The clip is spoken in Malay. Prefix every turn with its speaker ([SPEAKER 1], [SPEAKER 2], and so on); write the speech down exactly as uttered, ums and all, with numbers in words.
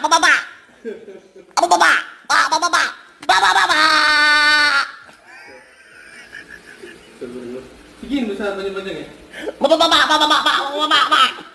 [SPEAKER 1] baba. Apa baba? Ba ba baba. Ba ba baba.
[SPEAKER 2] Begini besar banyak-banyak ya.
[SPEAKER 1] Ba ba baba, ba ba baba, ba ba baba.